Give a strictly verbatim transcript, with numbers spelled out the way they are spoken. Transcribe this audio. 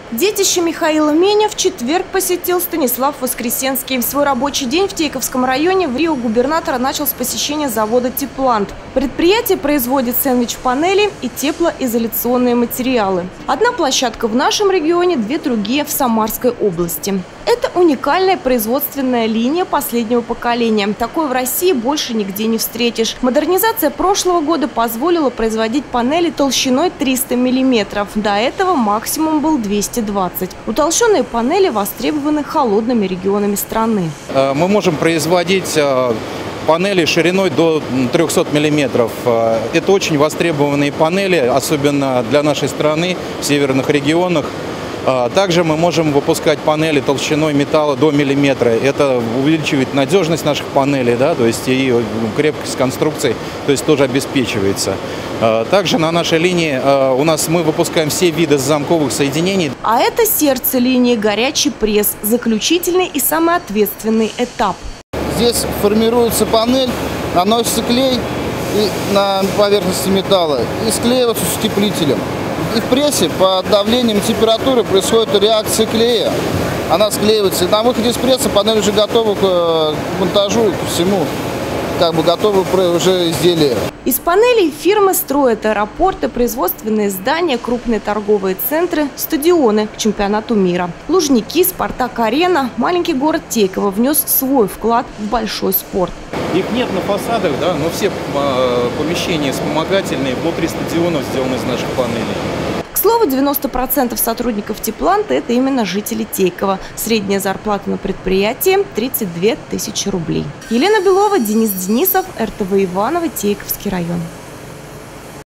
Детище Михаила Меня в четверг посетил Станислав Воскресенский. Свой рабочий день в Тейковском районе в Рио губернатора начал с посещения завода «Теплант». Предприятие производит сэндвич-панели и теплоизоляционные материалы. Одна площадка в нашем регионе, две другие в Самарской области. Это уникальная производственная линия последнего поколения. Такой в России больше нигде не встретишь. Модернизация прошлого года позволила производить панели толщиной триста миллиметров. До этого максимум был двести двадцать. Утолщенные панели востребованы холодными регионами страны. Мы можем производить панели шириной до трёхсот миллиметров. Это очень востребованные панели, особенно для нашей страны в северных регионах. Также мы можем выпускать панели толщиной металла до миллиметра. Это увеличивает надежность наших панелей, да, то есть и крепкость конструкций, то есть тоже обеспечивается. Также на нашей линии у нас мы выпускаем все виды замковых соединений. А это сердце линии — горячий пресс, заключительный и самый ответственный этап. Здесь формируется панель, наносится клей и на поверхности металла и склеивается с утеплителем. И в прессе под давлением температуры происходит реакция клея. Она склеивается. На выходе из пресса панель уже готова к монтажу и ко всему. Как бы готовы уже изделия. Из панелей фирмы строят аэропорты, производственные здания, крупные торговые центры, стадионы к чемпионату мира. Лужники, Спартак-арена, маленький город Тейково внес свой вклад в большой спорт. Их нет на фасадах, да, но все помещения вспомогательные внутри стадионов сделаны из наших панелей. К слову, девяносто процентов сотрудников Тепланта – это именно жители Тейкова. Средняя зарплата на предприятии – тридцать две тысячи рублей. Елена Белова, Денис Денисов, эр тэ вэ Иваново, Тейковский район.